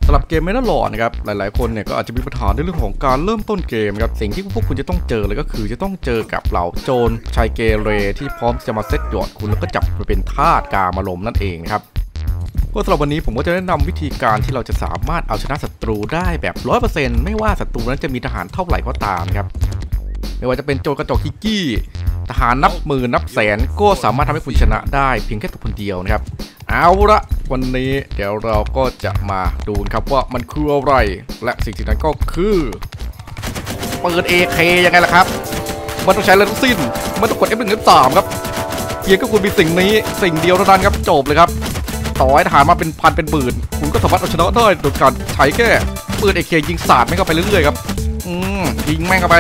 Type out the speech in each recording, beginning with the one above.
สำหรับเกมไม่น่าหลอนนะครับหลายๆคนเนี่ยก็อาจจะมีปัญหาในเรื่องของการเริ่มต้นเกมครับสิ่งที่พวกคุณจะต้องเจอเลยก็คือจะต้องเจอกับเหล่าโจรชายเกเรที่พร้อมจะมาเซตหยอดคุณแล้วก็จับไปเป็นทาสกามารมณ์นั่นเองครับก็สำหรับวันนี้ผมก็จะแนะนำวิธีการที่เราจะสามารถเอาชนะศัตรูได้แบบ 100% ไม่ว่าศัตรูนั้นจะมีทหารเท่าไหร่ก็ตามครับไม่ว่าจะเป็นโจรกระจอกฮิกกี้ทหารนับหมื่นนับแสนก็สามารถทำให้คุณชนะได้เพียงแค่ตัวคนเดียวนะครับเอาละวันนี้เดี๋ยวเราก็จะมาดูครับว่ามันคืออะไรและสิ่งนั้นก็คือปืน AK ยังไงล่ะครับมันต้องใช้อะไรทั้งสิ้นมันต้องกด F1 F3 ครับเพียงก็คุณมีสิ่งนี้สิ่งเดียวเท่านั้นครับจบเลยครับต่อให้ทหารมาเป็นพันเป็นหมื่นคุณก็สามารถเอาชนะได้โดยการใช้แค่ปืน AK ยิงสาดแม่งเข้าไปเรื่อยๆครับยิงแม่งเข้าไป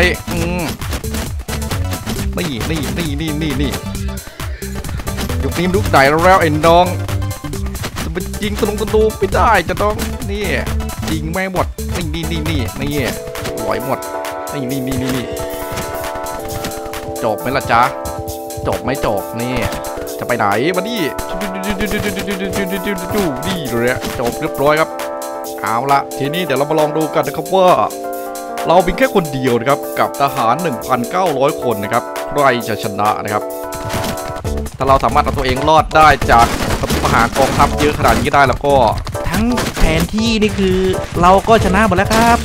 นี่ยุคนี้มันยุคไหนแล้วไอ้น้องจะไปยิงตะลุงไม่ได้จะต้องนี่ยิงไม่หมดนี่ลอยหมดนี่จบไหมล่ะจ๊ะจบไม่จบนี่จะไปไหนมาดินี่เลยจบเรียบร้อยครับเอาละทีนี้เดี๋ยวเรามาลองดูกันนะครับว่าเราเป็นแค่คนเดียวนะครับกับทหาร 1,900 คนนะครับใครจะชนะนะครับถ้าเราสามารถเอาตัวเองรอดได้จากทหารกองทัพเยอะขนาดนี้ได้แล้วก็ทั้งแผนที่นี่คือเราก็ชนะหมดแล้วครับ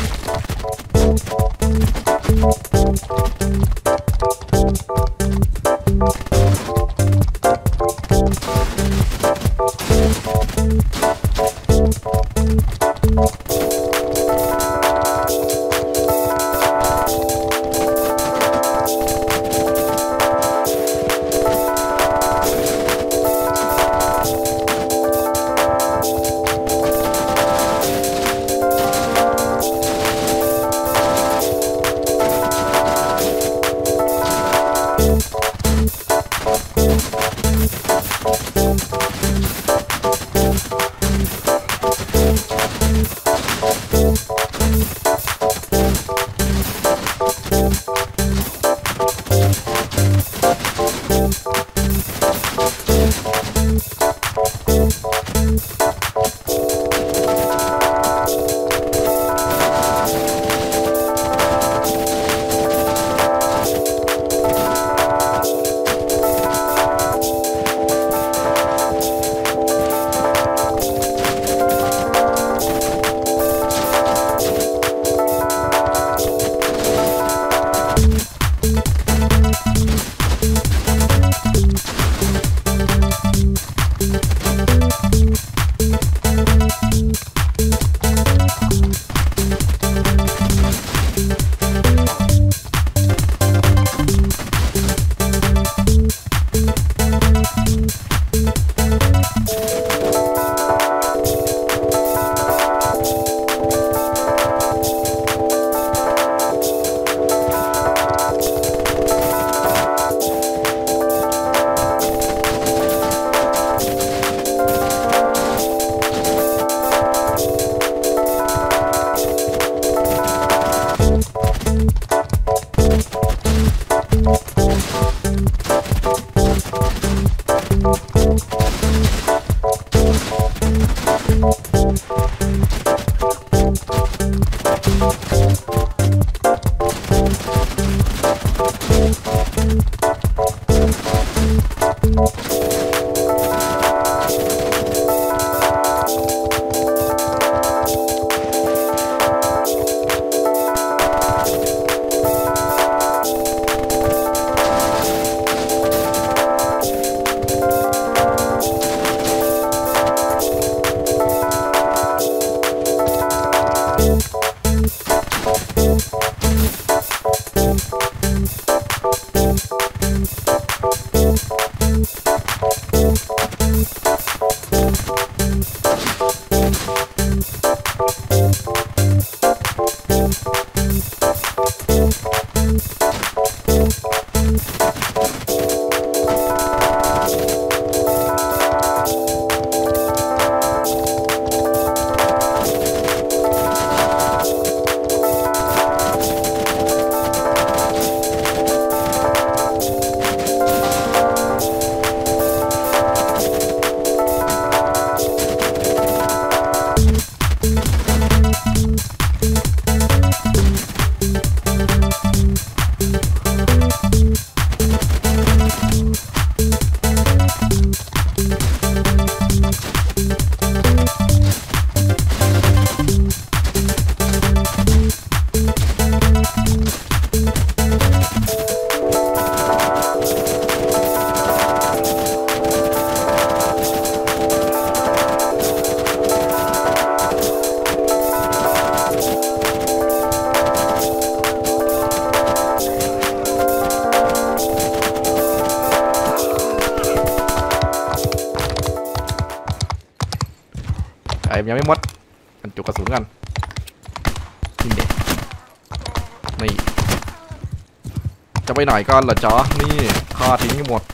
ยังไม่หมดบรรจุกระสุนกันนี่เด็กนี่จะไปไหนกันล่ะจ๊ะนี่ฆ่าทิ้งให้หมด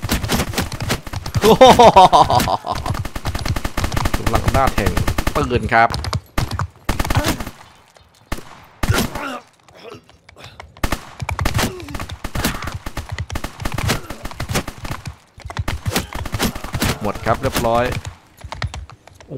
กำลังหน้าแทงปืนครับหมดครับเรียบร้อยโอ้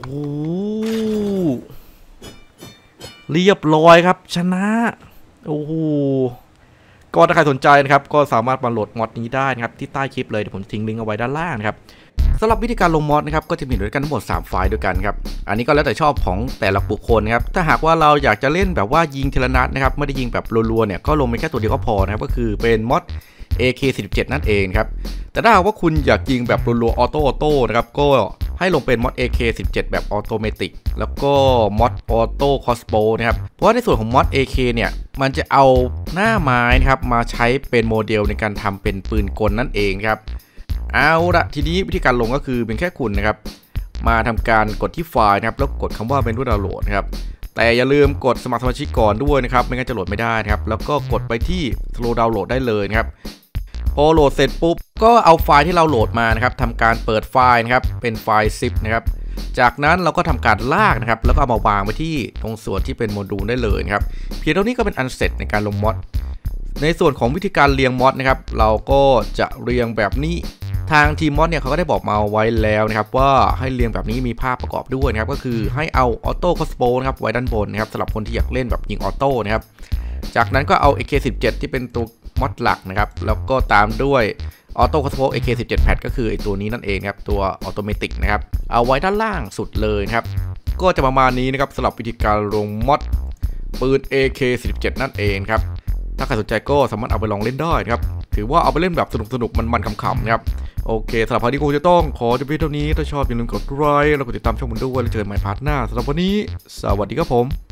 เรียบร้อยครับชนะโอ้โหก็ถ้าใครสนใจนะครับก็สามารถมาโหลดมอดนี้ได้นะครับที่ใต้คลิปเลยเดี๋ยวผมทิ้งลิงก์เอาไว้ด้านล่างนะครับสำหรับวิธีการลงมอดนะครับก็จะมีด้วยกันทั้งหมด3ไฟล์ด้วยกันครับอันนี้ก็แล้วแต่ชอบของแต่ละบุคคลนะครับถ้าหากว่าเราอยากจะเล่นแบบว่ายิงทีละนัดนะครับไม่ได้ยิงแบบรัวๆเนี่ยก็ลงไปแค่ตัวเดียวก็พอนะครับก็คือเป็นมอด AK47 นั่นเองครับแต่ถ้าหากว่าคุณอยากยิงแบบรัวๆออโต้นะครับก็ให้ลงเป็นมอด AK17 แบบออโตเมติกแล้วก็มอดออโต้คอสโปนะครับเพราะว่าในส่วนของมอด AK เนี่ยมันจะเอาหน้าไม้นะครับมาใช้เป็นโมเดลในการทำเป็นปืนกลนั่นเองครับเอาละทีนี้วิธีการลงก็คือเป็นแค่คุณนะครับมาทำการกดที่ไฟล์นะครับแล้วกดคำว่าเป็นรูปดาวน์โหลดนะครับแต่อย่าลืมกดสมัครสมาชิกก่อนด้วยนะครับไม่งั้นจะโหลดไม่ได้นะครับแล้วก็กดไปที่ slow download ได้เลยนะครับพอโหลดเสร็จปุ๊บก็เอาไฟล์ที่เราโหลดมานะครับทำการเปิดไฟล์นะครับเป็นไฟล์ zip นะครับจากนั้นเราก็ทำการลากนะครับแล้วก็เอามาวางไว้ที่ตรงส่วนที่เป็นโมดูลได้เลยนะครับเพียงเท่านี้ก็เป็นอันเสร็จในการลงมอดในส่วนของวิธีการเรียงมอดนะครับเราก็จะเรียงแบบนี้ทางทีมมอดเนี่ยเขาก็ได้บอกมาไว้แล้วนะครับว่าให้เรียงแบบนี้มีภาพประกอบด้วยนะครับก็คือให้เอาออโต้คอสโปนะครับไว้ด้านบนนะครับสำหรับคนที่อยากเล่นแบบยิงออโต้นะครับจากนั้นก็เอา AK17 ที่เป็นตัวมอดหลักนะครับแล้วก็ตามด้วยออโต้คอสโป AK17 แพดก็คือไอตัวนี้นั่นเองครับตัวออโตเมติกนะครับเอาไว้ด้านล่างสุดเลยนะครับก็จะประมาณนี้นะครับสำหรับวิธีการลงมอดปืน AK47 นั่นเองครับถ้าใครสนใจก็สามารถเอาไปลองเล่นได้นะครับถือว่าเอาไปเล่นแบบสนุกมันๆขำๆนะครับโอเคสำหรับพาร์ทนี้คงจะต้องขอจบเพียงเท่านี้ถ้าชอบอย่าลืมกดไลค์แล้วกดติดตามช่องผมด้วยแล้วเจอกันใหม่พาร์ทหน้าสำหรับวันนี้สวัสดีครับผม